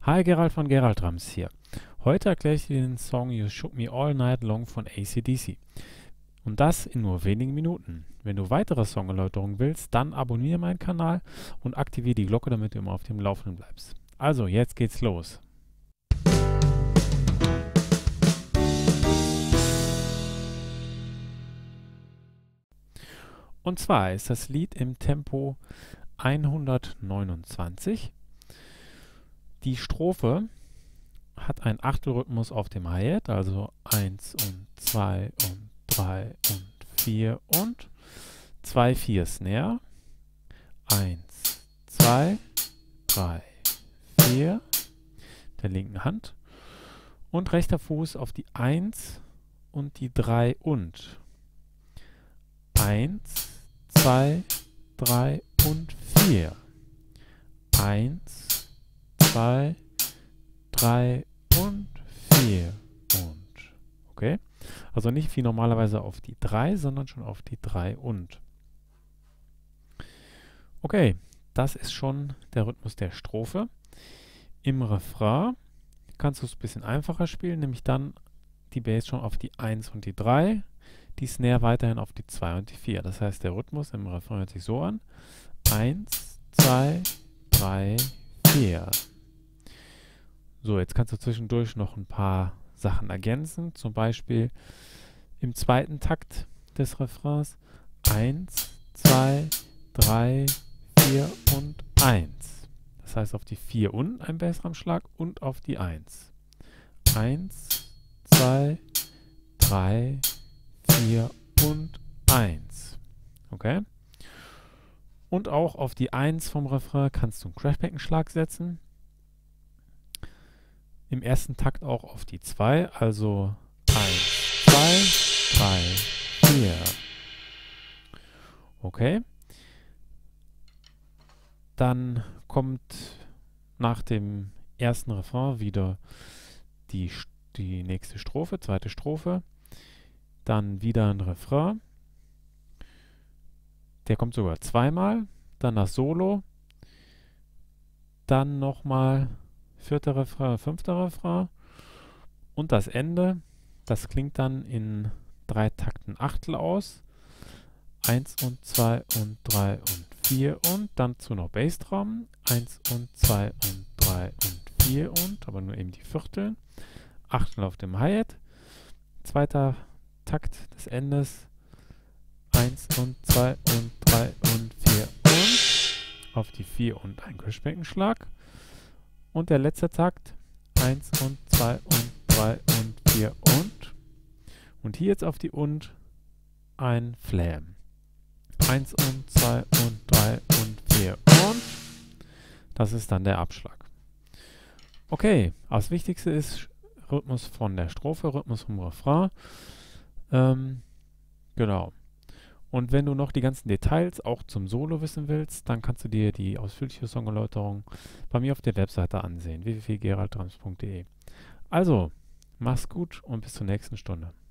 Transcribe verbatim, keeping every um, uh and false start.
Hi, Gerald von Gerald Drums hier. Heute erkläre ich dir den Song You Shook Me All Night Long von A C D C. Und das in nur wenigen Minuten. Wenn du weitere Songerläuterungen willst, dann abonniere meinen Kanal und aktiviere die Glocke, damit du immer auf dem Laufenden bleibst. Also, jetzt geht's los. Und zwar ist das Lied im Tempo hundertneunundzwanzig. Die Strophe hat einen Achtelrhythmus auf dem Hi-Hat, also eins und zwei und drei und vier und zwei vier Snare. eins, zwei, drei, vier der linken Hand und rechter Fuß auf die eins und die drei und eins, zwei, drei und vier. eins, zwei, drei und vier und. Okay? Also nicht wie normalerweise auf die drei, sondern schon auf die drei und. Okay, das ist schon der Rhythmus der Strophe. Im Refrain kannst du es ein bisschen einfacher spielen, nämlich dann die Bass schon auf die eins und die drei, die Snare weiterhin auf die zwei und die vier. Das heißt, der Rhythmus im Refrain hört sich so an. eins, zwei, drei, vier. So, jetzt kannst du zwischendurch noch ein paar Sachen ergänzen. Zum Beispiel im zweiten Takt des Refrains eins, zwei, drei, vier und eins. Das heißt auf die vier und ein Bassdrumschlag und auf die eins. eins, zwei, drei, vier und eins. Okay? Und auch auf die eins vom Refrain kannst du einen Crashbackenschlag setzen. Im ersten Takt auch auf die zwei, also eins, zwei, drei, vier. Okay. Dann kommt nach dem ersten Refrain wieder die, die nächste Strophe, zweite Strophe. Dann wieder ein Refrain. Der kommt sogar zweimal. Dann das Solo. Dann nochmal vierter Refrain, fünfter Refrain. Und das Ende, das klingt dann in drei Takten Achtel aus. eins und zwei und drei und vier und dann zu noch Bassdrum. eins und zwei und drei und vier und, aber nur eben die Viertel. Achtel auf dem Hi-Hat. Zweiter Takt des Endes. eins und zwei und drei und vier und auf die vier und ein Crashbackenschlag. Und der letzte Takt, eins und zwei und drei und vier und. Und hier jetzt auf die und ein Flam. eins und zwei und drei und vier und. Das ist dann der Abschlag. Okay, das Wichtigste ist Rhythmus von der Strophe, Rhythmus vom Refrain. Ähm, genau. Und wenn du noch die ganzen Details auch zum Solo wissen willst, dann kannst du dir die ausführliche Songerläuterung bei mir auf der Webseite ansehen, w w w punkt gerald drums punkt de. Also, mach's gut und bis zur nächsten Stunde.